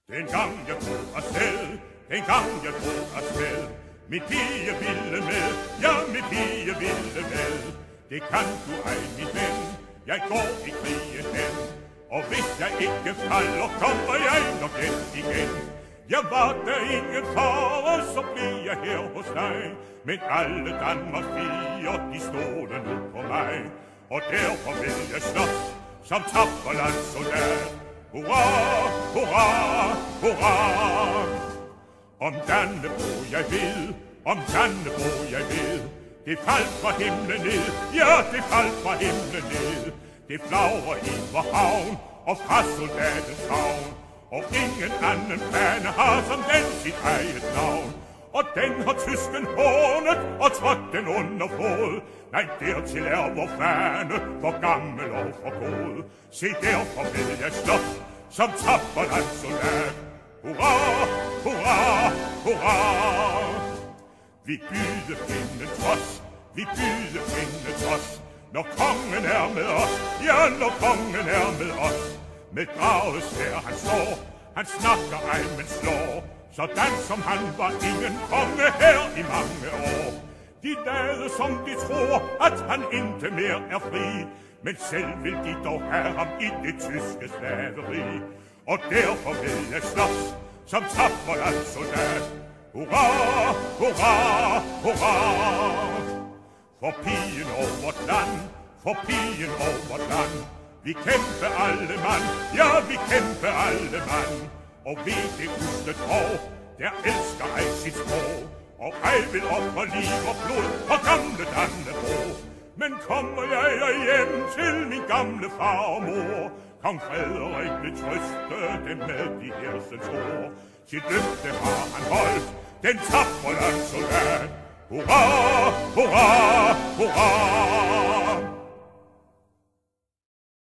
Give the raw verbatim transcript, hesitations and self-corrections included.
Den gang jeg tog afsted, den gang jeg tog afsted, mit pige ville med, ja, mit pige ville med. Det kan du ej, min ven, jeg går i krigen hen, og hvis jeg ikke falder, kommer jeg nok hjem igen. Jeg var der ingen fare, så blev jeg her hos dig, men alle Danmarks piger, de stod nu på mig, og derfor vil jeg slås som tapper landsoldat. Hurra, hurra, hurra! Om Dannebro jeg ved, om Dannebro jeg ved, det faldt fra himlen ned, ja, det faldt fra himlen ned. Det flagrer i vor havn, og fra soldatens havn, og ingen anden fane har som den sit eget navn. Og den har tysken hånet og trådt den under fod. Nej, dertil er vor fane for gammel og for god. Se, derfor vil jeg slås som tapper landsoldat. Hurra, hurra, hurra! Vi byde finde trods, vi byde finde trods, når kongen er med os, ja, når kongen er med os. Med draget svær han står, han snakker ej, men slår, sådan som han var ingen konge her i mange år. De lade som de tror, at han ikke mere er fri, men selv vil de dog have ham i det tyske slaveri. Og derfor vil jeg slås som tapper landsoldat. Hurra, hurra, hurra! For pigen og vort land, for pigen og vort land. Vi kæmpe alle mand, ja, vi kæmpe alle mand. Og ved det usle tro, der elsker ej sit sprog, og ej vil ofre liv og blod på gamle Dannebro. Men kommer jeg hjem til min gamle far og mor, kong Frederik vil trøste dem med de hersens ord. Sit løfte har han holdt, den tapper landsoldat. Hurra, hurra, hurra!